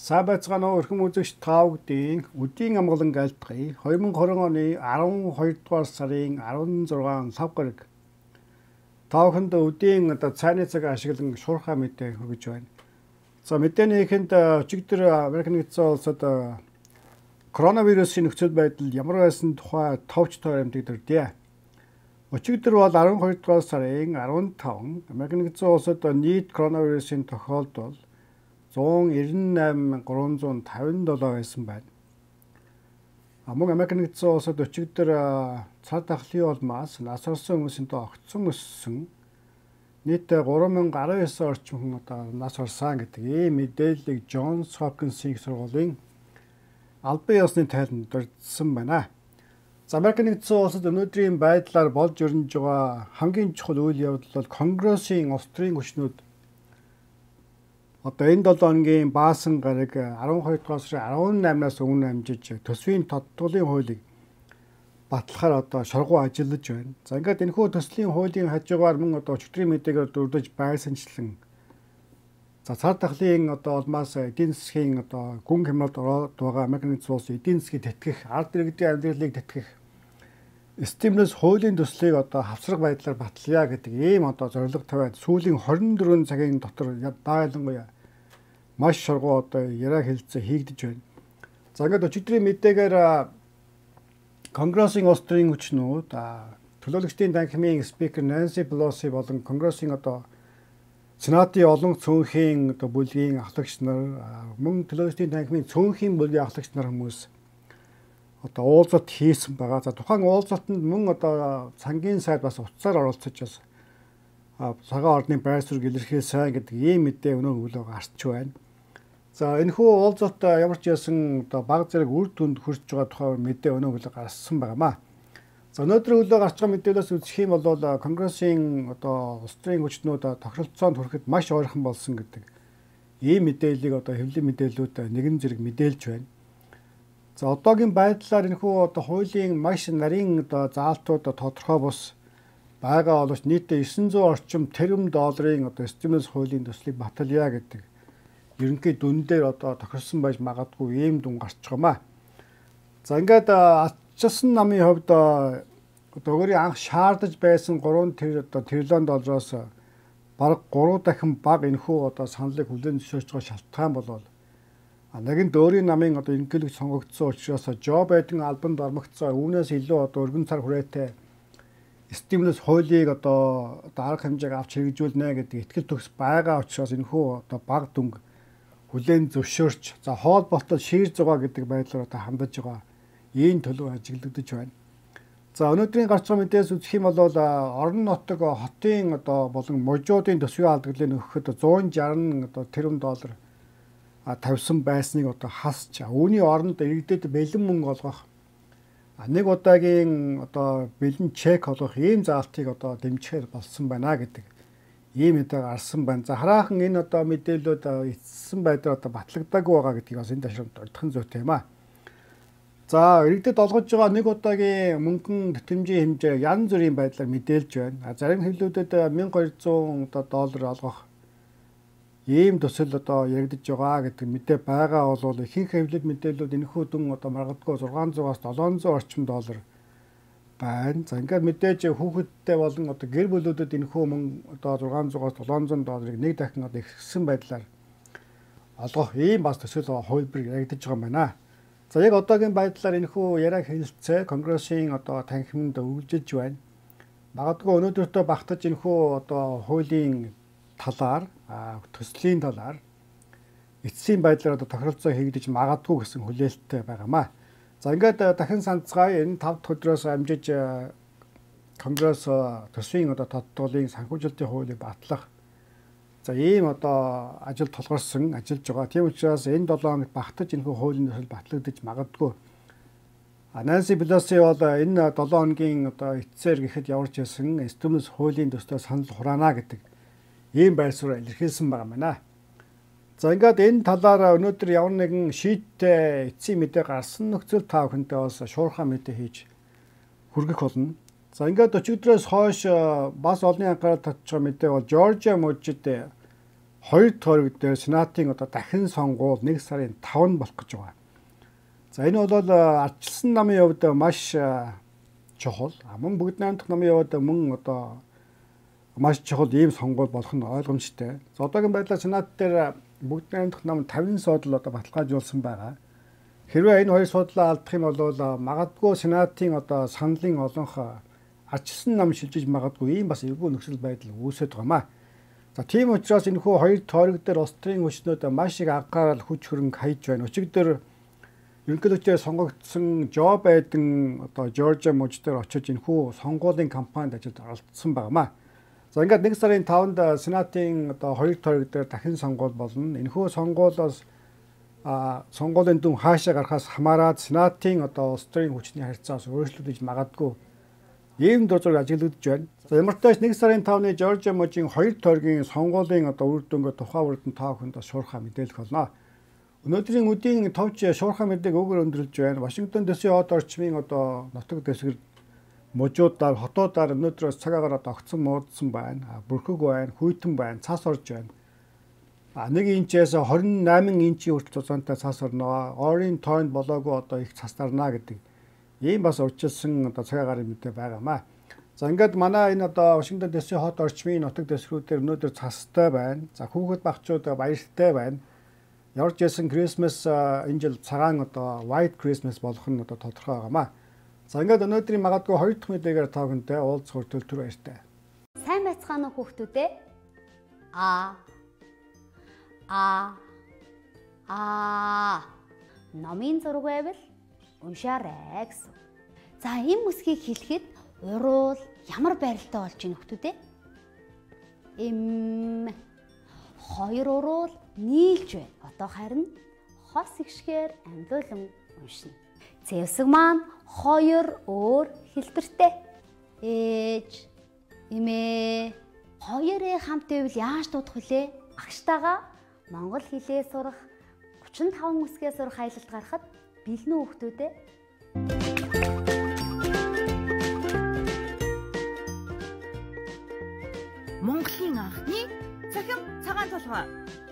Сайн байцгаана уу эрхэм үзэгч та бүдийн өдийн амгалан айлтгая 2020 оны 12 дугаар сарын 16 сав гараг та бүхэнд өдийн цайны цаг ашиглан шуурхай мэдээ хүргэж байна. За мэдээний эхэнд өчигдөр Америк нэгдсэн улсад коронавирусын нөхцөл байдал ямар байсан тухай товч тойромтгдэрдээ. Өчигдөр бол 12 дугаар сарын 15 Америк нэгдсэн улсад нийт коронавирусын тохиолдол 198,357 байсан байна. Мөн Америк нэгдсэн улсад өчигдөр цар тахлын улмаас нас орсон хүмүүсийн огцсон өссөн нийтдээ 3,019 орчим хүн нас орсон гэдэг ийм мэдээллийг Джонс Хопкинсын их сургуулийн албан ёсны тайлбарт дурдсан байна. Америк нэгдсэн улсад өнөөдрийн байдлаар болж өрнөж байгаа хамгийн чухал үйл явдал бол Конгрессийн улс төрийн хүчнүүд энэ 7 хоногийн баасан гараг 12 дугаар сарын 18-наас өмнө амжиж төсвийн тодтголын хуулийг батлахаар шоргуу ажиллаж байна. За ингээд энэхүү төслийн хуулийн хажуугаар мөн өчигдрийн мэдээгээр дурдж байсанчлан цар тахлын улмаас эдийн засгийн гүн хямралд ороод байгаа Америк нэгдсэн улсын эдийн засгийг тэтгэх, ард иргэдийн амьдралыг тэтгэх стимулус хуулийн төслийг хавцраг байдлаар батлая гэдэг ийм зорилго тавиад сүүлийн 24 цагийн дотор ялангуяа маш шоргуу яриа хэлэлцээ хийгдэж байна. За ингээд өчигдрийн мэдээгээр Конгрессийн улс төрийн хүчнүүд төлөөлөгчдийн танхимын спикер Нэнси Пелоси болон Конгрессийн Сенатын олон цөөнхийн бүлгийн ахлагч нар мөн төлөөлөгчдийн танхимын цөөнхийн бүлгийн ахлагч нар хүмүүс уулзалт хийсэн байгаа. За тухайн уулзалтанд мөн цангийн сайд бас утсаар оролцож бас цагаан ордны байр суурийг илэрхийлсэн гэдэг ийм мэдээ өнөө өглөө гарч байна. За энэхүү уулзалт ямар ч ясан баг зэрэг үр дүнд хүрч байгаа тухай мэдээ өнөө өглөө гарсан байнамаа. За өнөөдөр өглөө гарч байгаа мэдээлэлээс үзэх юм бол Конгрессийн улс төрийн хүчнүүд тохиролцоонд хүрэхэд маш ойрхон болсон гэдэг ийм мэдээллийг хэвлэлийн мэдээллүүд нэгэн зэрэг мэдээлж байна. За одоогийн байдлаар энэхүү хуулийн маш нарийн заалтууд тодорхой бус байгаа боловч нийтдээ 900 орчим тэрбум долларын стимулус хуулийн төслийг баталъя гэдэг ерөнхий дүн дээр тохирсон байж магадгүй ийм дүн гарч байгаамаа. За ингээд ачаалсан намын хувьд өөрийн анх шаардаж байсан 3 тэрлион доллароос бараг 3 дахин бага энэхүү саналыг хүлээн зөвшөөрч байгаа шалтгаан бол нэгэнт өөрийн намын ерөнхийлөгч сонгогдсон учраас Жо Байден албанд ормогдсон үүнээс илүү өргөн цар хүрээтэй стимулус хуулийг арга хэмжээг авч хэрэгжүүлнэ гэдэг итгэл төгс байгаа учраас энэхүү бага дүнг хүлээн зөвшөөрч хоолболтол шийр зугаа гэдэг байдлаар хандаж байгаа ийм төлөв ажиглагдаж байна. За өнөөдрийн гарч байгаа мэдээс үзэх юм бол орон нутаг хотын болон мужуудын төсвийн алдагдлыг өгөхөд 160 тэрбум доллар тавьсан байсныг хасч үүний оронд иргэдэд бэлэн мөнгө олгох нэг удаагийн бэлэн чек олгох ийм заалтыг дэмжихээр болсон байна гэдэг ийм мэдээ гарсан байна. За хараахан энэ мэдээллүүд эцсэн байдлаар батлагдаагүй байгаа гэдгийг бас энэ ташрамд дурдхан зүйтэй юм аа. За иргэдэд олгож байгаа нэг удаагийн мөнгөн тэтгэмжийн хэмжээ янз бүрийн байдлаар мэдээлж байна. Зарим хэвлүүдэд 1200 доллар олгох ийм төсөл яригдж байгаа гэдэг мэдээ байгаа бол ихэнх хэвлэл мэдээллүүд энэхүү дүн маргадгүй 600-аас 700 орчим доллар байна. За ингээд мэдээж хүүхэдтэй болон гэр бүлүүдэд энэхүү мөн 600-аас 700 долларыг нэг дахин ихсэн байдлаар олгох ийм бас төсөл хувилбар яригдж байгаа юм байна. За яг одоогийн байдлаар энэхүү яриа хэлэлцээ Конгрессийн танхимд үргэлжилж байна. Магадгүй өнөөдөртөө багтаж энэхүү хуулийн талаар төслийн талаар эцсийн байдлаар тохиролцоо хийгдэж магадгүй гэсэн хүлээлттэй байгаамаа. За ингээд дахин санацгаая энэ 5 дахь өдрөөс амжиж Конгресс төсвийн тодтголын санхүүжилтийн хуулийг батлах ийм ажил тулгарсан ажиллаж байгаа. Тийм учраас энэ 7 хоногт багтаж энэхүү хуулийн төсөл батлагдаж магадгүй. Нэнси Пелоси бол энэ 7 хоногийн эцсээр гэхэд яварч ясан стимулус хуулийн төслөө санал хураана гэдэг ийм байр суурь илэрхийлсэн байгаа юм байна. За ингээд энэ талаар өнөөдөр ямар нэгэн шийдтэй эцсийн мэдээ гарсан нөхцөл та бүхэнтэй бас шуурхай мэдээ хийж хүргэх болно. За ингээд өчигдрөөс хойш бас олонний анхаарал татж байгаа мэдээ бол Жоржиа мужид 2 тойрог дээр Сенатын одоо дахин сонгуул 1 сарын 5-нд болох гэж байгаа. За энэ бол ардчилсан намын хувьд маш чухал. Мөн бүгд найрамдах намын хувьд мөн одоо маш чухал ийм сонгуул болох нь ойлгомжтой. За одоогийн байдлаар Сенат дээр бүгд найрамдах нам 50 суудлаа одоо баталгаажуулсан байгаа. Хэрвээ энэ 2 суудлаа алдах юм бол магадгүй Сенатын одоо саналын олонх ардчилсан нам шилжиж магадгүй ийм бас эвгүй нөхцөл байдал үүсэж байгаамаа. За тийм учраас энэхүү 2 тойрог дээр улс төрийн хүчнүүд маш их анхаарал хүч хөрөнгө хаяж байна. Өчигдөр ерөнхийлөгчөөр сонгогдсон Жо Байден одоо Жоржиа мужид дээр очиж энэхүү сонгуулийн кампанид ажилд оролцсон байгаамаа. За ингээд 1 сарын 5-нд Сенатын одоо 2 тойрог дээр дахин сонгуул болно. Энэхүү сонгуулиос сонгуулийн дүн хаашаа гарахаас хамаарат Сенатын одоо улс төрийн хүчний харьцаас өөрчлөгдөж магадгүй ийм дурзаг ажиглагдж байна. За ямар ч тач 1 сарын 5-ны Жоржиа мужийн 2 тойргийн сонгуулийн одоо үр дүнгээ тухайн үрдэн та бүхэнд шуурхаа мэдээлэх болно. Өнөөдрийн үдийн товч шуурхаа мэдээг өгөр өндөрлж байна. Вашингтон дэсийн хот орчмын одоо нутаг дэсгэр мужуудаар хотуудаар өнөөдрөөс цагаагаар одоо огцон муудсан байна. Бүрхэг байна, хүйтэн байна, цас орж байна. 1 инчээс 28 инчийн хүртэл цуцаантай цас орно. Ойрын тойнд болоогүй одоо их цас дарна гэдэг ийм бас урьдчилсан одоо цагаагаар мэдээ байгаамаа. За ингээд манай энэ одоо Вашингтон дэсийн хот орчмын нутаг дэсгэрүүдээр өнөөдөр цастай байна. За хүүхэд багчууд баяртай байна. Ямар ч байсан Christmas энэ жил цагаан одоо White Christmas болох нь одоо тодорхой байгаамаа. За ингээд өнөөдрийн магадгүй 2 дахь мэдээгээр та бүхэнтэй уулзах хүртэл баяртай. Сайн байцгаана уу хүүхдүүдээ? Номын зураг байвал уншаарай гэсэн. За энэ бүсгийг хэлэхэд уруул ямар байралтай болж байна хүүхдүүдээ? Хоёр уруул нийлж байна. Одоо харин хос игшгээр амлуулан уншина. Зэвсэг маань 2 өөр хэлбэртэй. Ээж, эмээ. 2-ыг хамт байвал яаж дуудах вүлээ? Багштайгаа монгол хэлээ сурах 35 үсгээ сурах аялалд гарахад бэлэн үү хүүхдүүдээ? Монголын анхны цахим цагаан толгой